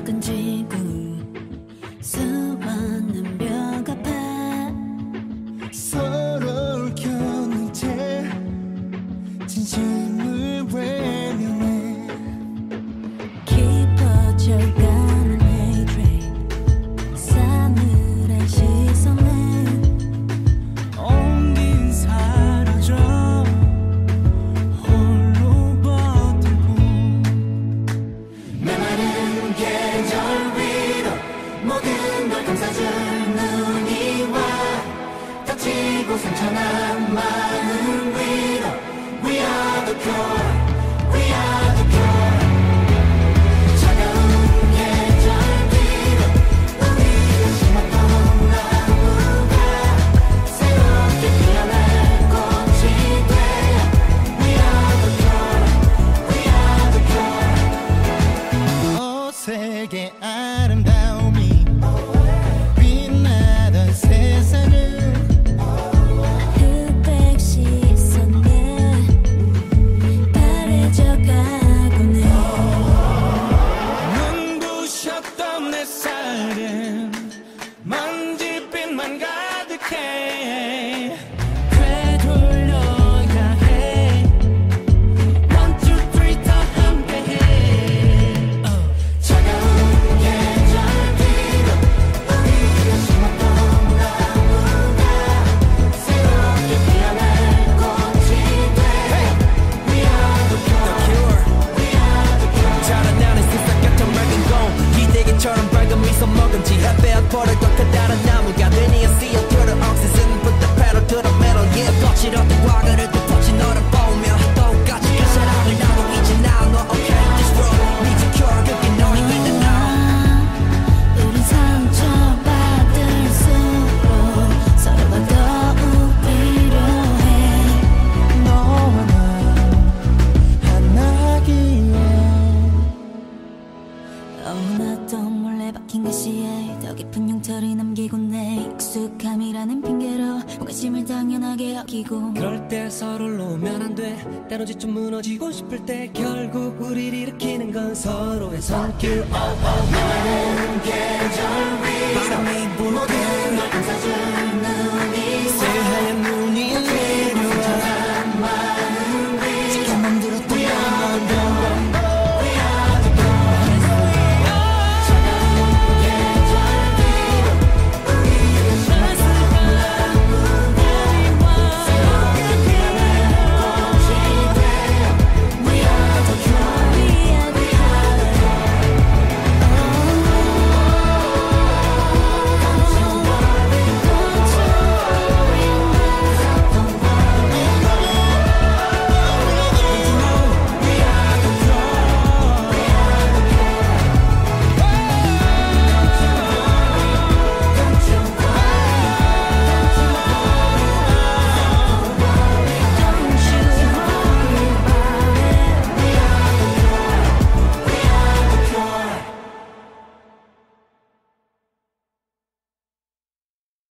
모든 지구 수많은 벽 앞에 서로를 겨눈 채 진심을 외면해. 깊어져가는 hatred 싸늘한 시선에 온긴 사라져 홀로 버티고 메마른 계절 위로 모든 걸 감싸줄 눈이 와 다치고 상처난 마음 위로 We are the cure, we are the cure. 차가운 계절 뒤로 우리가 심었던 나무가 새롭게 피어날 꽃이 되어 We are the cure, we are the cure. 어색의 아름다움이 빛나던 세상을 흑백 시선에 바래져가곤 해. 눈부셨던 내 살은 먼지빛만 가득해. 되돌려야 해. One, two, three 더 함께해. 차가운 계절 뒤로 우리가 심었던 나무가 새롭게 피어날 꽃이 돼. We are the cure, we are the cure. 자라나는 세상 같은 맑은 공 기대기처럼 밝은 미소 먹은지 햇볕 보를 것 커다란 나무가 되니 CO2를 oxygen put the pedal to the metal yeah 거칠었던 과거를 또 터치 너를 보며 똑같이 그 사랑을 나누고 이제 now 너 okay this road needs a cure 그게 너니 in the now 우린 상처받을수록 서로가 더욱 필요해. 너와 나 하나기에 나도 몰래 박힌 글씨에 더 깊은 용처를 남기고 내 익숙함이라는 핑계로 호기심을 당연하게 여기고 그럴 때 서로를 놓으면 안 돼 때론 지쳐 무너지고 싶을 때 결국 우리를 일으키는 건 서로의 손길 메마른 계절 위로 바람이 불고 모든 걸 감싸줄